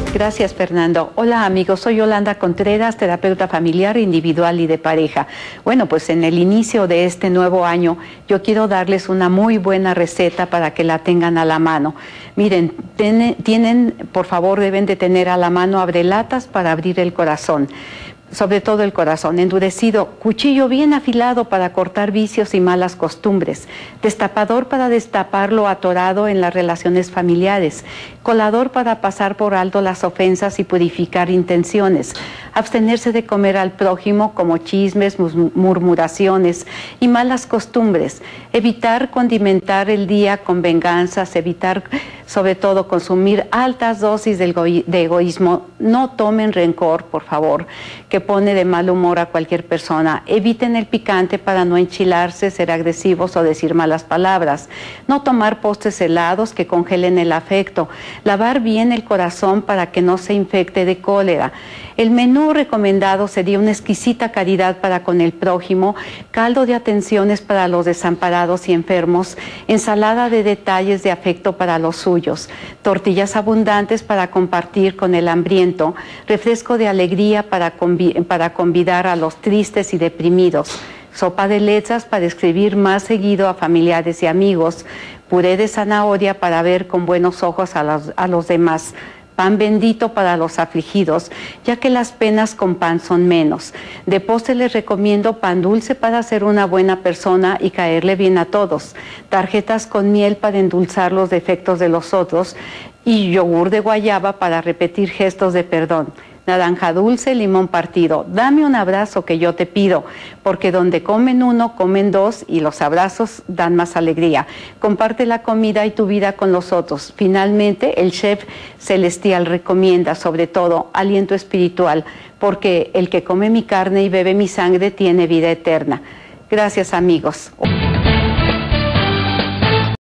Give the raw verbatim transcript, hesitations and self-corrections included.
Gracias, Fernando. Hola, amigos. Soy Yolanda Contreras, terapeuta familiar, individual y de pareja. Bueno, pues en el inicio de este nuevo año, yo quiero darles una muy buena receta para que la tengan a la mano. Miren, ten, tienen, por favor, deben de tener a la mano abrelatas para abrir el corazón. Sobre todo el corazón, endurecido, cuchillo bien afilado para cortar vicios y malas costumbres, destapador para destapar lo atorado en las relaciones familiares, colador para pasar por alto las ofensas y purificar intenciones, abstenerse de comer al prójimo como chismes, murmuraciones y malas costumbres, evitar condimentar el día con venganzas, evitar sobre todo consumir altas dosis de egoísmo. No tomen rencor, por favor, que pone de mal humor a cualquier persona. Eviten el picante para no enchilarse, ser agresivos o decir malas palabras. No tomar postres helados que congelen el afecto. Lavar bien el corazón para que no se infecte de cólera. El menú recomendado sería una exquisita caridad para con el prójimo, caldo de atenciones para los desamparados y enfermos, ensalada de detalles de afecto para los suyos, tortillas abundantes para compartir con el hambriento, refresco de alegría para, convi- para convidar a los tristes y deprimidos, sopa de letras para escribir más seguido a familiares y amigos, puré de zanahoria para ver con buenos ojos a los, a los demás, pan bendito para los afligidos, ya que las penas con pan son menos. De postre les recomiendo pan dulce para ser una buena persona y caerle bien a todos, tarjetas con miel para endulzar los defectos de los otros y yogur de guayaba para repetir gestos de perdón. Naranja dulce, limón partido. Dame un abrazo que yo te pido, porque donde comen uno, comen dos y los abrazos dan más alegría. Comparte la comida y tu vida con los otros. Finalmente, el chef celestial recomienda, sobre todo, aliento espiritual, porque el que come mi carne y bebe mi sangre tiene vida eterna. Gracias, amigos.